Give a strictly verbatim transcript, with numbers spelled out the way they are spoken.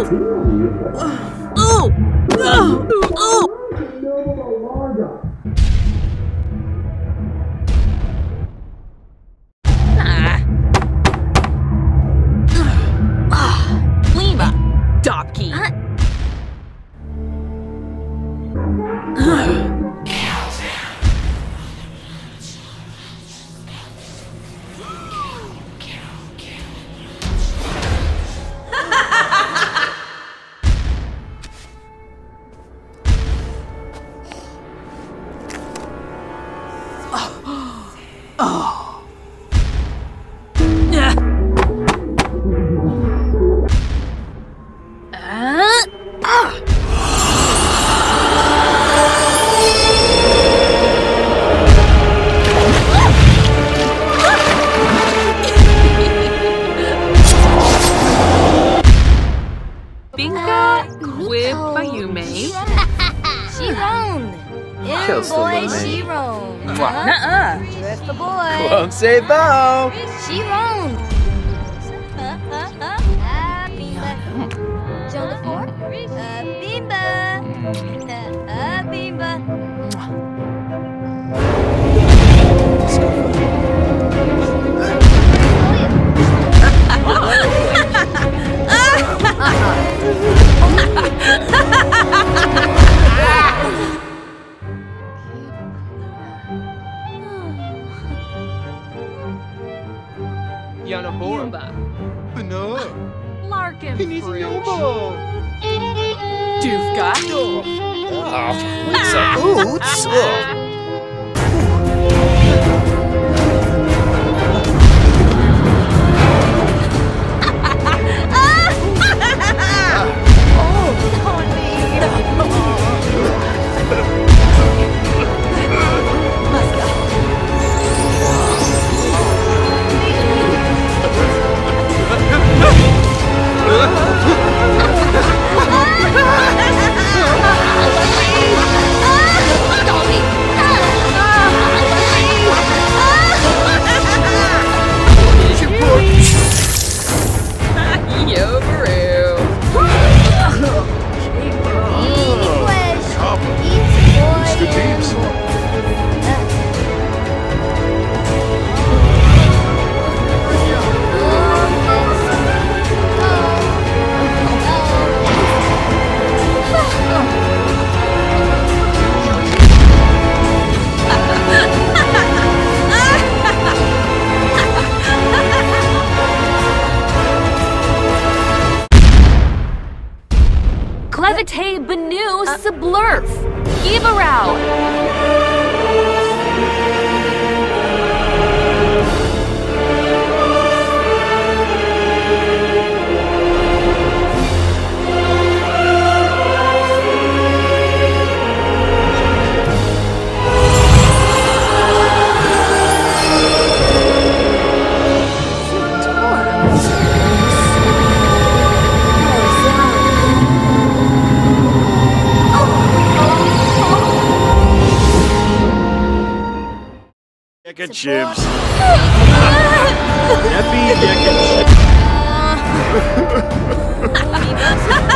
Oh! Oh! Oh! Nah. Lima. Dopkey. Oh. Yeah. Uh. Ah. Binka, Quib, Bayume. Shiron. Kills the Boy, little man. Shiron. Nuh-uh. With the boy. Won't say bo. Shiron. Ah, Bimba. Joe the four. Uh, Bimba. Uh, Bimba. Yanabora. No. Larkin Fridge. Hiniyobo. Doofka. Oh, what's a boots? Oh. Clevite Benu Sublurf. Givarao. Chicken chips. Happy chicken chips.